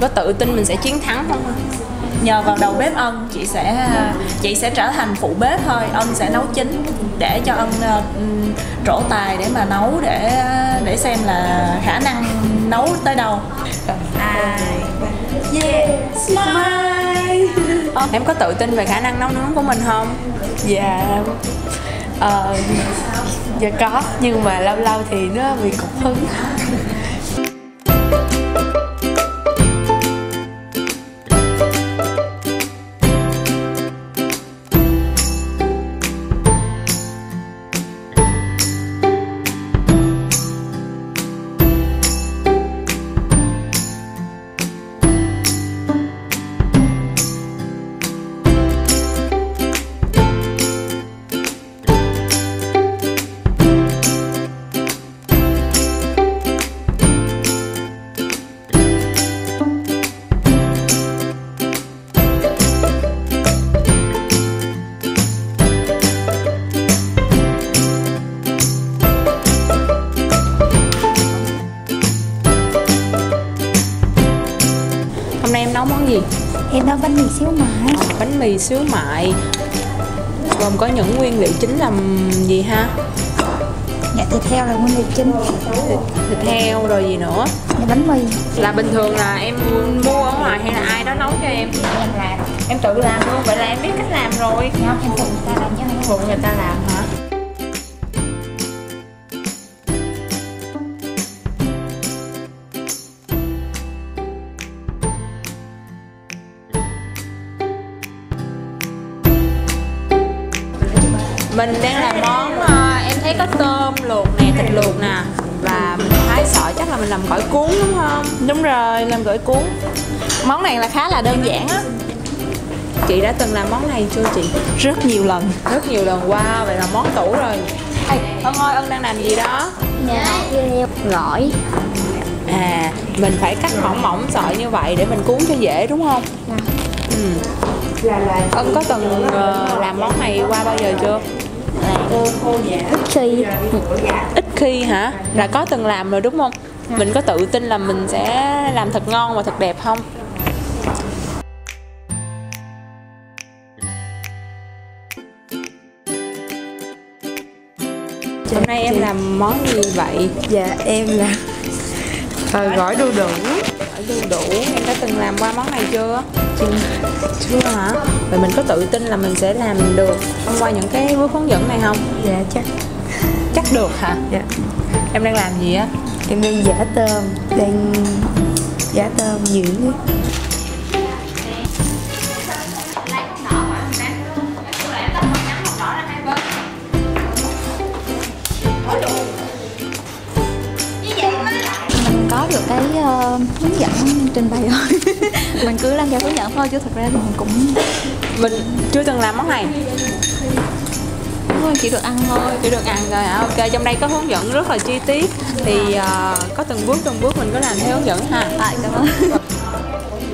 có tự tin mình sẽ chiến thắng không? Nhờ vào đầu bếp Ân, chị sẽ trở thành phụ bếp thôi. Ân sẽ nấu chính để cho Ân trổ tài để mà nấu, để xem là khả năng nấu tới đâu. Yeah, smile. Em có tự tin về khả năng nấu nướng của mình không? Dạ dạ có, nhưng mà lâu lâu thì nó bị cục hứng. Hôm nay em nấu món gì? Em nấu bánh mì xíu mại. Bánh mì xíu mại. Gồm có những nguyên liệu chính làm gì ha? Dạ, thịt heo là nguyên liệu chính. Thịt heo rồi gì nữa? Dạ, bánh mì. Là bình thường là em mua ở ngoài hay là ai đó nấu cho em? Em làm. Em tự làm luôn, vậy là em biết cách làm rồi. Không, em phụ người ta làm chứ không Phụ người ta làm hả? Mình đang làm món, em thấy có tôm luộc nè, thịt luộc nè. Và mình thấy sợ chắc là mình làm gỏi cuốn đúng không? Đúng rồi, làm gỏi cuốn. Món này là khá là đơn giản á. Chị đã từng làm món này chưa chị? Rất nhiều lần. Rất nhiều lần. Wow, vậy là món tủ rồi. Ê, Ân ơi, Ân đang làm gì đó? Dạ, heo gỏi. À, mình phải cắt mỏng mỏng sợi như vậy để mình cuốn cho dễ đúng không? Ân có từng làm món này qua bao giờ chưa? Ít khi. Ít khi hả? Là có từng làm rồi đúng không? Mình có tự tin là mình sẽ làm thật ngon và thật đẹp không? Hôm nay em làm món gì vậy? Dạ em là gỏi đu đủ. Gỏi đu đủ, em đã từng làm qua món này chưa? Chưa hả? Vậy mình có tự tin là mình sẽ làm được thông qua những cái bước hướng dẫn này không? Dạ chắc. Chắc được hả? Dạ. Em đang làm gì á? Em đang giã tôm. Đang giã tôm dưỡng. Mình có được cái hướng dẫn trình bày rồi. Mình cứ làm theo hướng dẫn thôi, chứ thật ra thì mình cũng Chưa từng làm món này. chỉ được ăn thôi. Chỉ được ăn rồi hả? Ok, trong đây có hướng dẫn rất là chi tiết. Thì có từng bước mình có làm theo hướng dẫn ha. Cảm ơn.